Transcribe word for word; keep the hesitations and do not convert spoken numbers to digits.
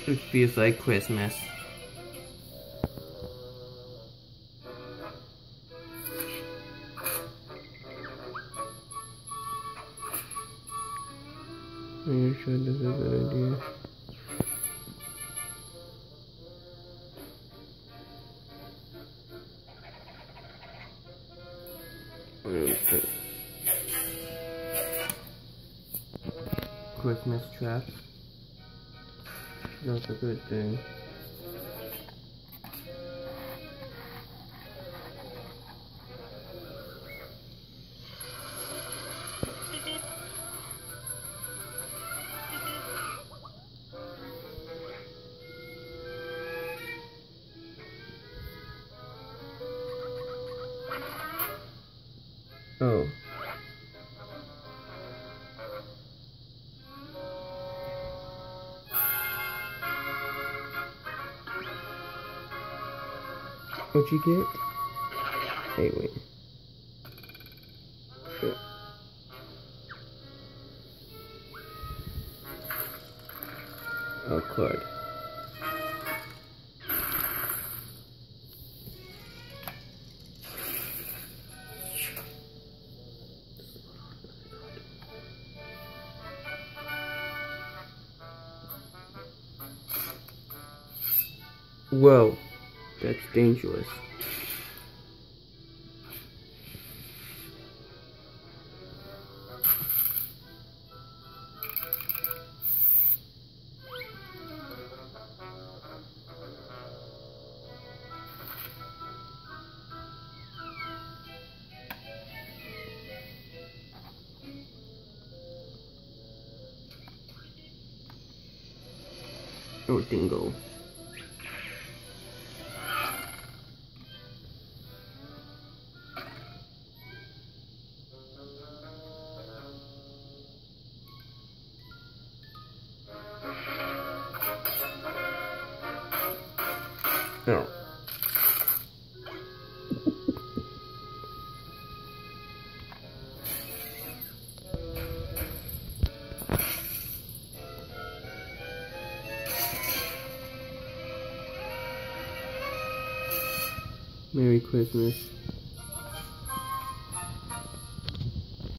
It feels like Christmas. Are you sure this is a good idea? Okay. Christmas traps. That's a good thing. Oh. What'd you get? Hey, wait. Shit. Oh, card. Whoa, that's dangerous. Oh, dingo. No. Merry Christmas.